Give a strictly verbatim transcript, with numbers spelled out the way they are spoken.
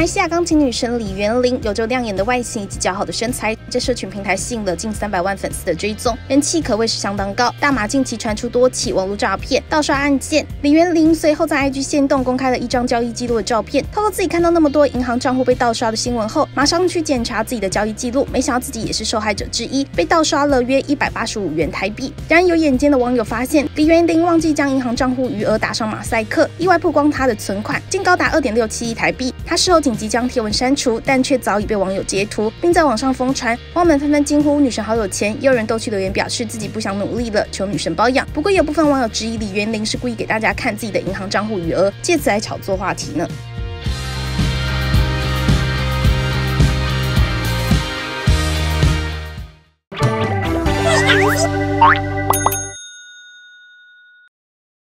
来西亚钢琴女神李元玲有着亮眼的外形以及姣好的身材，在社群平台吸引了近三百万粉丝的追踪，人气可谓是相当高。大马近期传出多起网络诈骗盗刷案件，李元玲随后在 I G 限动公开了一张交易记录的照片，透露自己看到那么多银行账户被盗刷的新闻后，马上去检查自己的交易记录，没想到自己也是受害者之一，被盗刷了约一百八十五元台币。然而有眼尖的网友发现，李元玲忘记将银行账户余额打上马赛克，意外曝光她的存款竟高达 二点六七亿台币。她事后紧急将贴文删除，但却早已被网友截图，并在网上疯传，网友们纷纷惊呼女神好有钱，也有人逗趣留言表示自己不想努力了，求女神包养。不过也有部分网友质疑李元玲是故意给大家看自己的银行账户余额，借此来炒作话题呢。 Bye.